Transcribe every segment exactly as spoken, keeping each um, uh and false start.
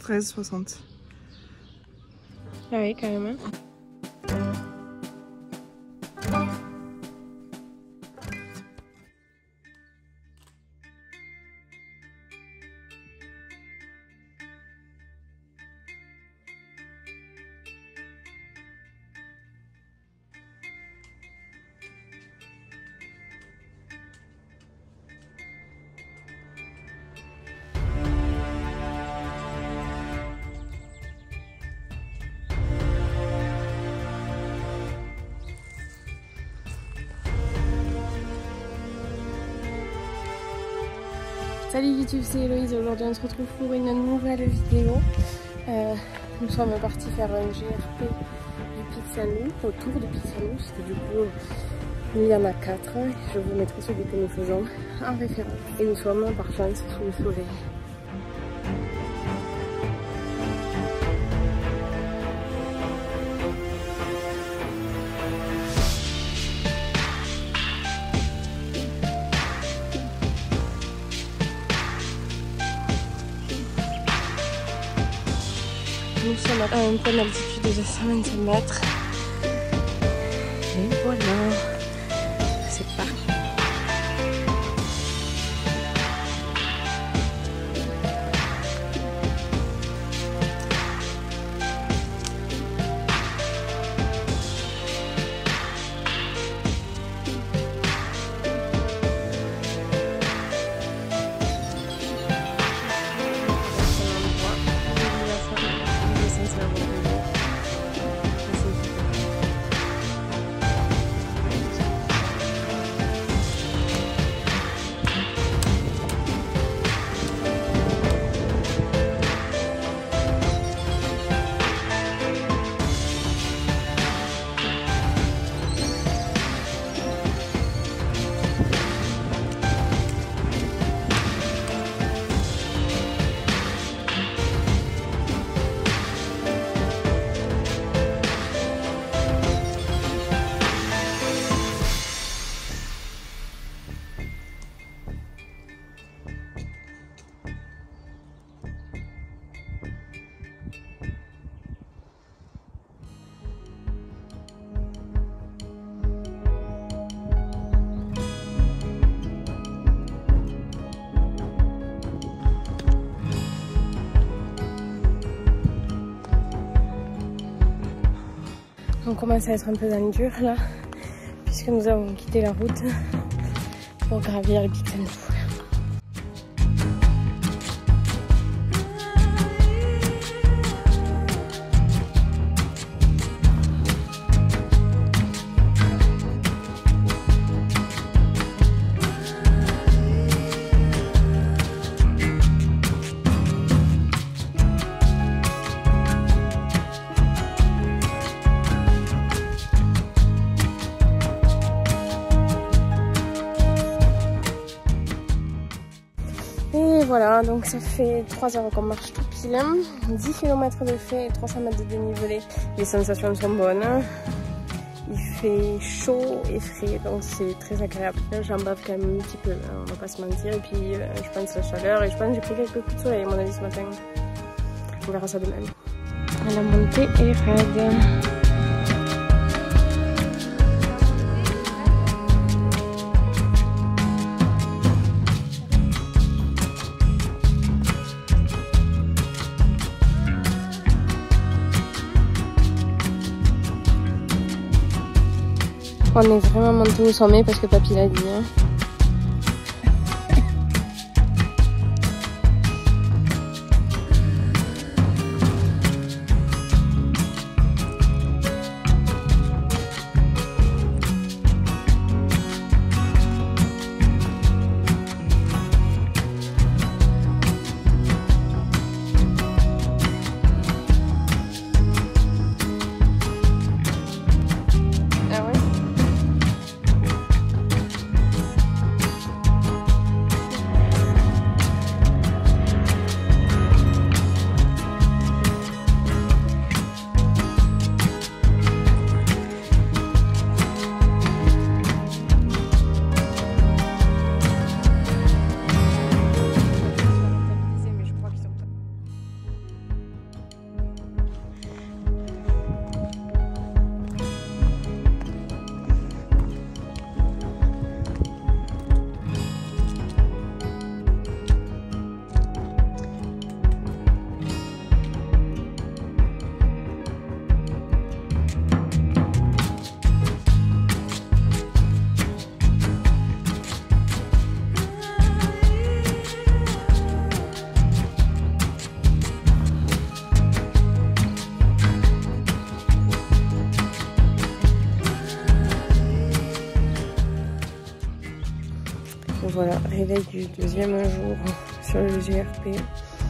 treize soixante. Ah oui, quand même. Hein. Salut YouTube, c'est Héloïse. Aujourd'hui on se retrouve pour une nouvelle vidéo. Euh, nous sommes partis faire un G R P du Pic-Saint-Loup, autour du Pic-Saint-Loup, parce que du coup il y en a quatre. Je vous mettrai celui que nous faisons en référence. Et nous sommes par chance sous le soleil. Nous sommes à un point d'altitude de cent vingt mètres. Et voilà, c'est parti. On commence à être un peu dans le dur là, puisque nous avons quitté la route pour gravir le Pic-Saint-Loup. Et voilà, donc ça fait trois heures qu'on marche tout pile, dix kilomètres de fait et trois cents mètres de dénivelé. Les sensations sont bonnes, il fait chaud et frais, donc c'est très agréable. J'en bave quand même un petit peu, on va pas se mentir, et puis euh, je pense la chaleur, et je pense que j'ai pris quelques coups de soleil à mon avis ce matin. On verra ça demain. La montée est raide. On est vraiment monté au sommet parce que papy l'a dit. Hein. réveil du deuxième jour sur le G R P.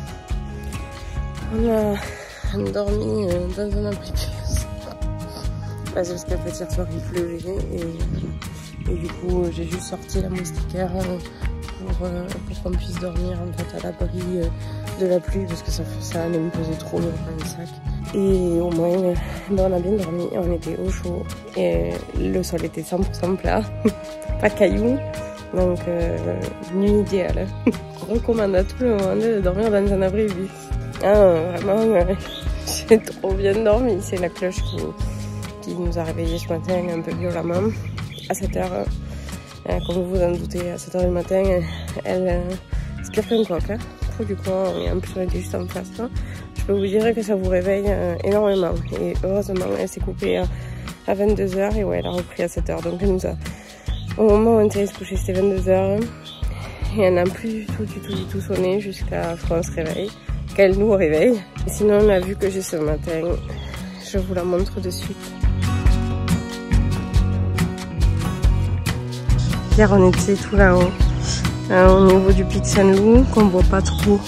On a dormi dans un abri plus. Parce qu'en fait hier soir il pleuvait et, et du coup j'ai juste sorti la moustiquaire pour, pour qu'on puisse dormir en fait à l'abri de la pluie parce que ça, ça allait me peser trop lourd dans le sac. Et au moins ben on a bien dormi, on était au chaud et le sol était cent pour cent plat, pas cailloux. Donc, euh, nuit idéale. Je recommande à tout le monde de dormir dans un abri vif. Ah, vraiment, euh, j'ai trop bien dormi. C'est la cloche qui, qui nous a réveillés ce matin un peu violemment. À sept heures, euh, comme vous vous en doutez, à sept heures du matin, elle, euh, c'est pire qu'un coq. Hein. Trop du coup, et en plus on était juste en face. Hein. Je peux vous dire que ça vous réveille euh, énormément. Et heureusement, elle s'est coupée à, à vingt-deux heures et ouais, elle a repris à sept heures. Donc elle nous a... Au moment où on était se coucher, c'était vingt-deux heures. Et elle n'a plus du tout, du tout, du tout sonné jusqu'à ce qu'on se réveille. Qu'elle nous réveille. Et sinon, la vue que j'ai ce matin, je vous la montre de suite. Hier, on était tout là-haut, euh, au niveau du pic Saint-Loup, qu'on voit pas trop.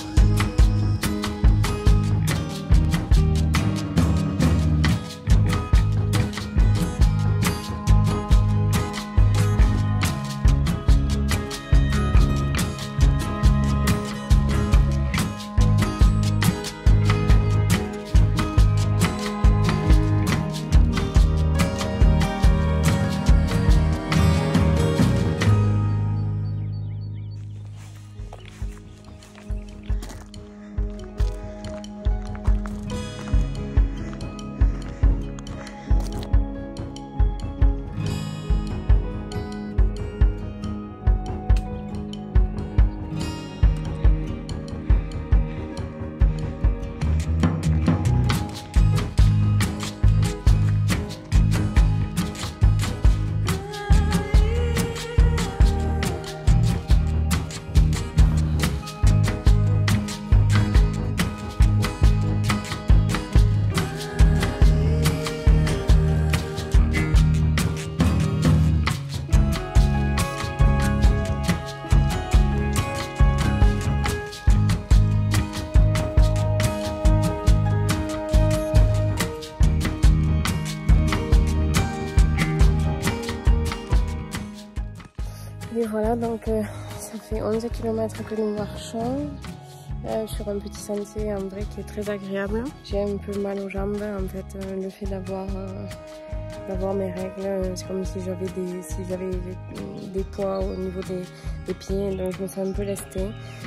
Et voilà, donc euh, ça fait onze kilomètres que nous marchons euh, sur un petit sentier en vrai qui est très agréable. J'ai un peu mal aux jambes, en fait, euh, le fait d'avoir euh, d'avoir mes règles, c'est comme si j'avais des, si j'avais des, des poids au niveau des, des pieds, donc je me sens un peu lestée.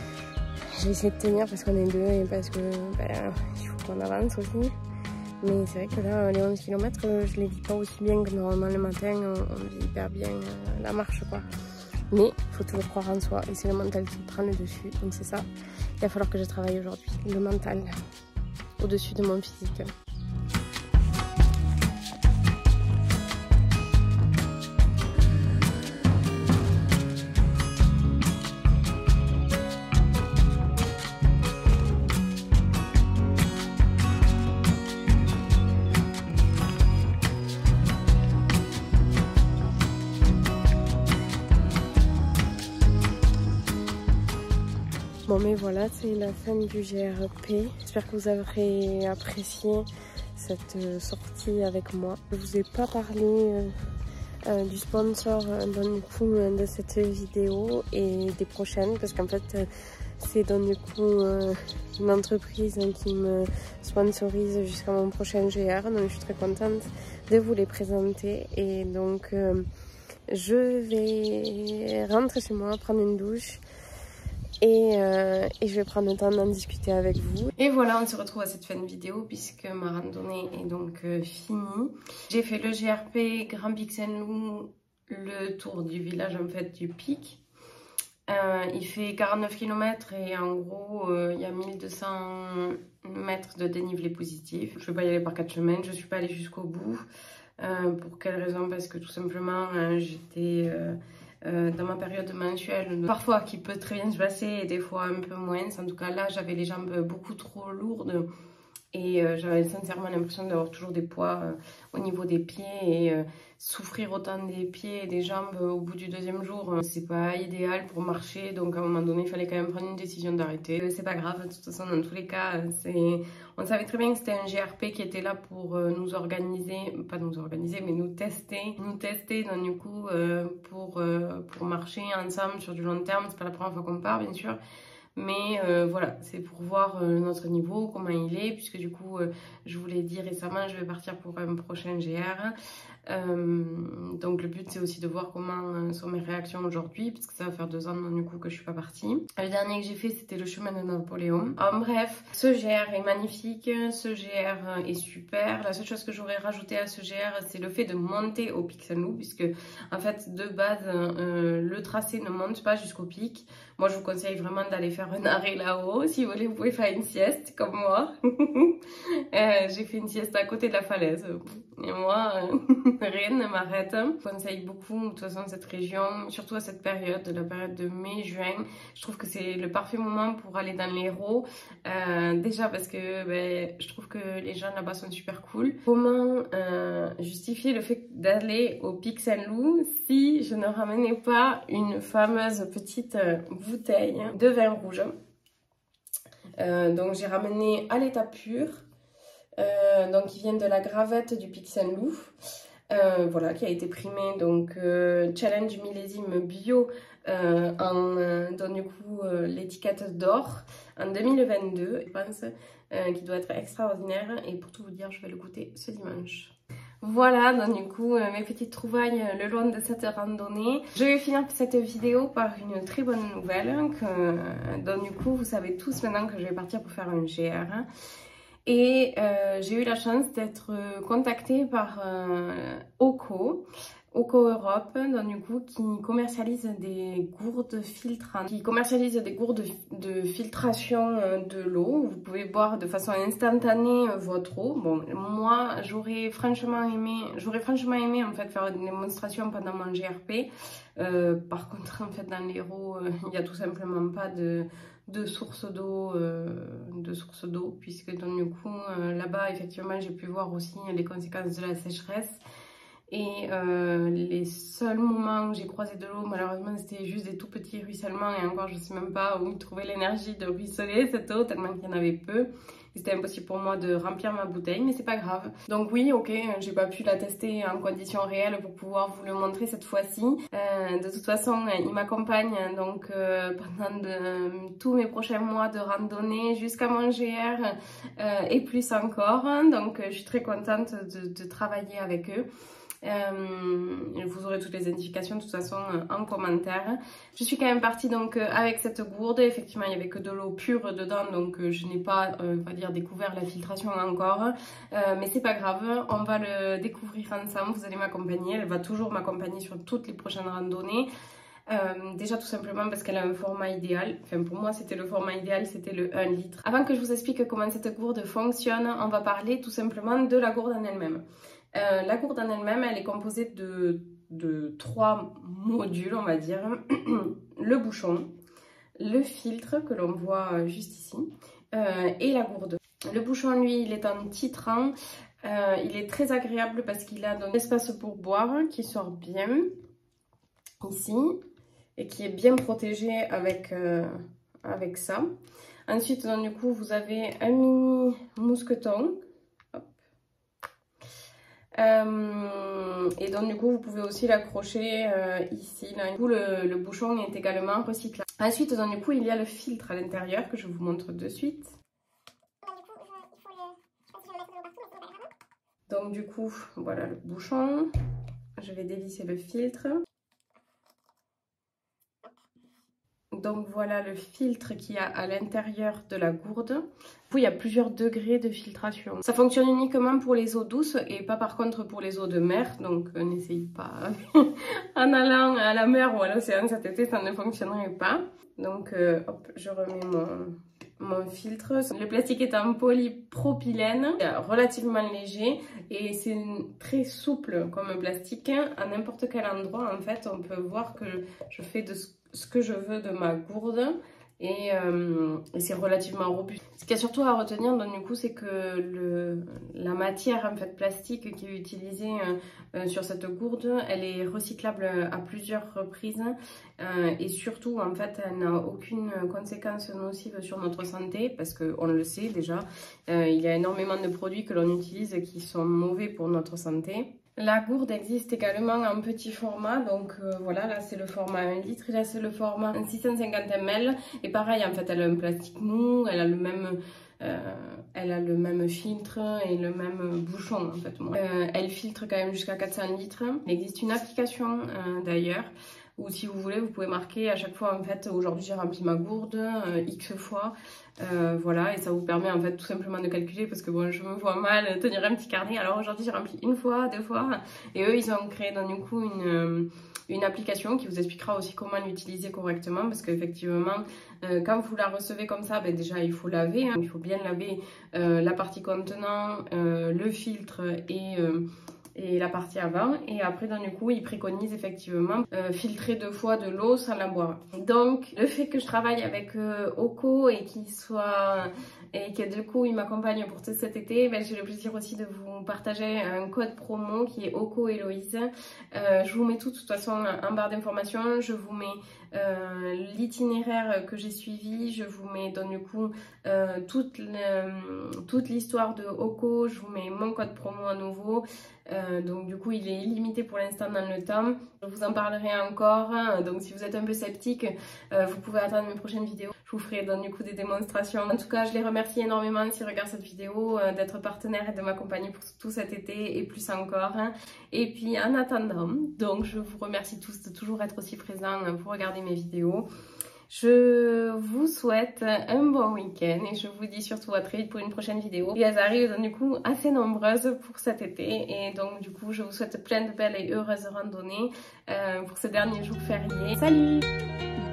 J'ai essayé de tenir parce qu'on est deux et parce que ben, il faut qu'on avance aussi. Mais c'est vrai que là, les onze kilomètres, je les vis pas aussi bien que normalement le matin, on, on vit hyper bien euh, la marche, quoi. Mais il faut toujours croire en soi et c'est le mental qui prend le dessus. Donc c'est ça, il va falloir que je travaille aujourd'hui. Le mental au-dessus de mon physique. Bon mais voilà, c'est la fin du G R P. J'espère que vous aurez apprécié cette sortie avec moi. Je ne vous ai pas parlé euh, euh, du sponsor euh, Don Coup euh, de cette vidéo et des prochaines parce qu'en fait euh, c'est Don Coup euh, une entreprise qui me sponsorise jusqu'à mon prochain G R, donc je suis très contente de vous les présenter. Et donc euh, je vais rentrer chez moi, prendre une douche. Et, euh, et je vais prendre le temps d'en discuter avec vous. Et voilà, on se retrouve à cette fin de vidéo puisque ma randonnée est donc euh, finie. J'ai fait le G R P Grand Pic Saint-Loup, le tour du village en fait du pic. Euh, il fait quarante-neuf kilomètres et en gros euh, il y a mille deux cents mètres de dénivelé positif. Je ne vais pas y aller par quatre chemins, je ne suis pas allée jusqu'au bout. Euh, pour quelle raison? Parce que tout simplement euh, j'étais... Euh, Euh, dans ma période mensuelle, parfois qui peut très bien se passer et des fois un peu moins. En tout cas là j'avais les jambes beaucoup trop lourdes et euh, j'avais sincèrement l'impression d'avoir toujours des poids euh, au niveau des pieds et euh, souffrir autant des pieds et des jambes au bout du deuxième jour, c'est pas idéal pour marcher. Donc à un moment donné, il fallait quand même prendre une décision d'arrêter. C'est pas grave, de toute façon, dans tous les cas, on savait très bien que c'était un G R P qui était là pour nous organiser, pas nous organiser, mais nous tester. Nous tester, donc du coup, euh, pour, euh, pour marcher ensemble sur du long terme. C'est pas la première fois qu'on part, bien sûr. Mais euh, voilà, c'est pour voir euh, notre niveau, comment il est, puisque du coup, euh, je vous l'ai dit récemment, je vais partir pour un prochain G R. Euh, donc le but c'est aussi de voir comment euh, sont mes réactions aujourd'hui, puisque ça va faire deux ans du coup que je suis pas partie. Le dernier que j'ai fait c'était le chemin de Napoléon. En bref, ce G R est magnifique, ce G R est super. La seule chose que j'aurais rajouté à ce G R c'est le fait de monter au Pic Saint-Loup, puisque en fait de base euh, le tracé ne monte pas jusqu'au pic. Moi je vous conseille vraiment d'aller faire un arrêt là-haut. Si vous voulez vous pouvez faire une sieste comme moi. euh, j'ai fait une sieste à côté de la falaise et moi euh, rien ne m'arrête. Je conseille beaucoup de toute façon cette région, surtout à cette période, la période de mai-juin. Je trouve que c'est le parfait moment pour aller dans l'Hérault. Euh, déjà parce que ben, je trouve que les gens là-bas sont super cool. Comment euh, justifier le fait d'aller au Pic Saint-Loup si je ne ramenais pas une fameuse petite euh, bouteille de vin rouge. Euh, donc j'ai ramené à l'état pur. Euh, donc qui vient de la gravette du Pic Saint-Loup. Euh, voilà, qui a été primé donc euh, challenge millésime bio euh, en euh, donc du coup euh, l'étiquette d'or en deux mille vingt-deux, je pense, euh, qui doit être extraordinaire. Et pour tout vous dire, je vais le goûter ce dimanche. Voilà, donc du coup euh, mes petites trouvailles euh, le long de cette randonnée. Je vais finir cette vidéo par une très bonne nouvelle que euh, donc du coup vous savez tous maintenant que je vais partir pour faire un G R. Et euh, j'ai eu la chance d'être contactée par euh, Oco, Oco Europe, donc du coup qui commercialise des gourdes filtrantes, qui commercialise des gourdes de filtration de l'eau. Vous pouvez boire de façon instantanée votre eau. Bon, moi j'aurais franchement aimé, j'aurais franchement aimé en fait faire une démonstration pendant mon G R P. Euh, par contre, en fait, dans l'Hérault, euh, il n'y a tout simplement pas de de source d'eau, euh, de source d'eau, puisque donc du coup euh, là-bas effectivement j'ai pu voir aussi les conséquences de la sécheresse. Et euh, les seuls moments où j'ai croisé de l'eau, malheureusement, c'était juste des tout petits ruissellements. Et encore, je sais même pas où trouver l'énergie de ruisseler cette eau, tellement qu'il y en avait peu. C'était impossible pour moi de remplir ma bouteille, mais c'est pas grave. Donc oui, ok, j'ai pas pu la tester en conditions réelles pour pouvoir vous le montrer cette fois-ci. Euh, de toute façon, il m'accompagne donc euh, pendant de, tous mes prochains mois de randonnée jusqu'à mon G R euh, et plus encore. Donc je suis très contente de, de travailler avec eux. Euh, vous aurez toutes les indications de toute façon en commentaire. Je suis quand même partie donc avec cette gourde. Effectivement il n'y avait que de l'eau pure dedans, donc je n'ai pas euh, on va dire découvert la filtration encore, euh, mais c'est pas grave, on va le découvrir ensemble. Vous allez m'accompagner, elle va toujours m'accompagner sur toutes les prochaines randonnées. Euh, déjà tout simplement parce qu'elle a un format idéal, enfin pour moi c'était le format idéal, c'était le un litre. Avant que je vous explique comment cette gourde fonctionne, on va parler tout simplement de la gourde en elle-même. Euh, la gourde en elle-même, elle est composée de, de trois modules, on va dire. Le bouchon, le filtre que l'on voit juste ici, euh, et la gourde. Le bouchon, lui, il est en titrant. Euh, il est très agréable parce qu'il a un espace pour boire qui sort bien ici et qui est bien protégé avec, euh, avec ça. Ensuite, donc, du coup, vous avez un mini mousqueton. Euh, et donc du coup vous pouvez aussi l'accrocher euh, ici. Là. Du coup le, le bouchon est également recyclable. Ensuite donc du coup il y a le filtre à l'intérieur que je vous montre de suite. Donc du coup voilà le bouchon. Je vais dévisser le filtre. Donc voilà le filtre qu'il y a à l'intérieur de la gourde. Il y a plusieurs degrés de filtration. Ça fonctionne uniquement pour les eaux douces et pas par contre pour les eaux de mer. Donc euh, n'essayez pas en allant à la mer ou à l'océan cet été, ça ne fonctionnerait pas. Donc euh, hop, je remets mon, mon filtre. Le plastique est en polypropylène, relativement léger et c'est très souple comme plastique. À n'importe quel endroit en fait on peut voir que je fais de ce ce que je veux de ma gourde et, euh, et c'est relativement robuste. Ce qu'il y a surtout à retenir, donc, du coup, c'est que le, la matière en fait plastique qui est utilisée euh, euh, sur cette gourde, elle est recyclable à plusieurs reprises euh, et surtout en fait elle n'a aucune conséquence nocive sur notre santé parce qu'on le sait déjà, euh, il y a énormément de produits que l'on utilise qui sont mauvais pour notre santé. La gourde existe également en petit format, donc euh, voilà, là c'est le format un litre et là c'est le format six cent cinquante millilitres. Et pareil, en fait, elle a un plastique mou, elle a le même, euh, elle a le même filtre et le même bouchon en fait. Euh, elle filtre quand même jusqu'à quatre cents litres. Il existe une application euh, d'ailleurs, ou si vous voulez, vous pouvez marquer à chaque fois en fait, aujourd'hui j'ai rempli ma gourde euh, X fois. Euh, voilà, et ça vous permet en fait tout simplement de calculer parce que bon, je me vois mal tenir un petit carnet. Alors aujourd'hui j'ai rempli une fois, deux fois, et eux ils ont créé donc du coup une, une application qui vous expliquera aussi comment l'utiliser correctement parce qu'effectivement euh, quand vous la recevez comme ça, ben, déjà il faut laver, hein, il faut bien laver euh, la partie contenant, euh, le filtre et... Euh, et la partie avant, et après donc du coup ils préconisent effectivement euh, filtrer deux fois de l'eau sans la boire. Donc le fait que je travaille avec euh, Oco et qu'il soit et que du coup il m'accompagne pour tout cet été, ben, j'ai le plaisir aussi de vous partager un code promo qui est Oco Héloïse. Euh, je vous mets tout de toute façon en barre d'informations, je vous mets euh, l'itinéraire que j'ai suivi, je vous mets donc du coup euh, toute l'histoire de Oco, je vous mets mon code promo à nouveau. Euh, donc du coup il est illimité pour l'instant dans le temps. Je vous en parlerai encore, hein. Donc si vous êtes un peu sceptique, euh, vous pouvez attendre mes prochaines vidéos. Je vous ferai donc du coup des démonstrations. En tout cas je les remercie énormément s'ils regardent cette vidéo, euh, d'être partenaire et de m'accompagner pour tout cet été et plus encore, hein. Et puis en attendant, donc je vous remercie tous de toujours être aussi présents pour regarder mes vidéos. Je vous souhaite un bon week-end et je vous dis surtout à très vite pour une prochaine vidéo. Et elles arrivent donc du coup assez nombreuses pour cet été et donc du coup je vous souhaite plein de belles et heureuses randonnées euh, pour ce dernier jour férié. Salut!